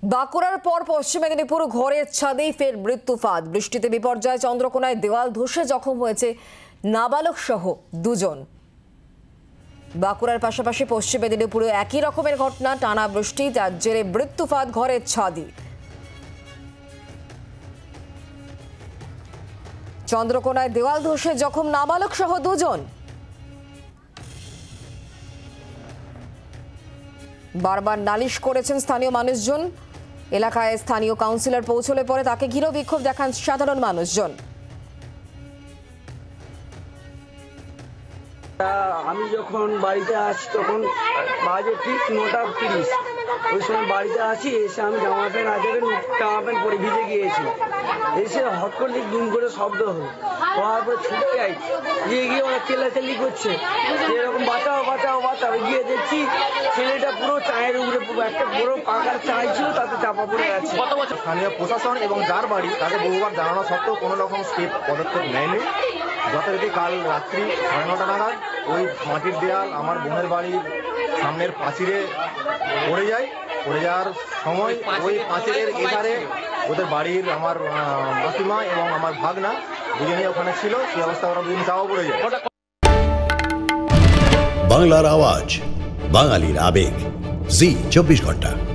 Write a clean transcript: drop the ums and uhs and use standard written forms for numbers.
বাঁকুড়ার পর পশ্চিম মেদিনীপুর ঘরের ছাদেই ফের মৃত্যুফাঁদ। বৃষ্টিতে বিপর্যয়, চন্দ্রকোনায় দেওয়াল ধসে জখম হয়েছে নাবালক সহ দুজন। বাঁকুড়ার পাশাপাশি পশ্চিম মেদিনীপুরে একই রকমের ঘটনা, টানা বৃষ্টি, যার জেরে মৃত্যুফাঁদ ঘরের ছাদে। চন্দ্রকোনায় দেওয়াল ধসে জখম নাবালক সহ দুজন। বারবার নালিশ করেছেন স্থানীয় মানুষজন। এলাকায় স্থানীয় কাউন্সিলর পৌঁছলে পরে তাকে ঘিরেও বিক্ষোভ দেখান সাধারণ মানুষজন। আমি যখন বাড়িতে আসি তখন বাজে ঠিক 9:30। ওই সময় বাড়িতে আসি, এসে আমি জামা প্যান্ট পরে ভিজে গিয়েছি। এসে হট করে দুম করে শব্দ হলো, হওয়ার পরে ছুটে যাই, গিয়ে ওরা চেল্লাচেল্লি করছে, এরকম বাঁচাও বাঁচাও বাঁচাও। গিয়ে দেখছি ছেলেটা পুরো চায়ের উপরে, একটা বড় পাকার চাই ছিল, তাতে চাপা পড়ে গেছে। স্থানীয় প্রশাসন এবং যার বাড়ি তাদের বহুবার জানানো সত্ত্বেও কোনো রকম পদক্ষেপ নেয়নি। যথারীতি কাল রাত্রি 9:30 নাগাদ ওই মাটির দেয়াল আমার বোনের বাড়ির সামনের পাঁচিরে পড়ে যায়। পড়ে যাওয়ার সময় ওই পাঁচিরের এধারে ওদের বাড়ির আমার মাসিমা এবং আমার ভাগনা দুজনেই ওখানে ছিল। সেই অবস্থা ওরা দুজন চাপা পড়ে যায়। বাংলার আওয়াজ, বাঙালির আবেগ, জি 24 ঘন্টা।